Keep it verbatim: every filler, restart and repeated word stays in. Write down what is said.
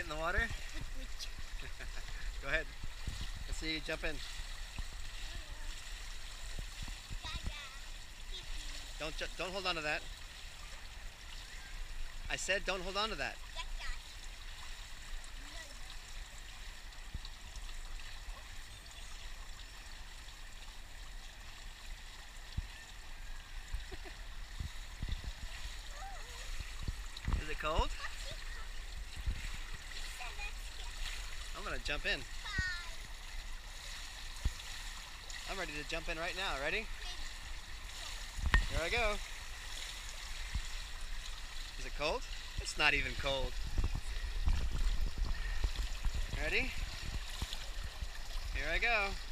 get in the water? Go ahead. Let's see you jump in. Don't ju don't hold on to that. I said don't hold on to that. Is it cold? I'm gonna jump in. I'm ready to jump in right now. Ready? Here I go. Is it cold? It's not even cold. Ready? Here I go.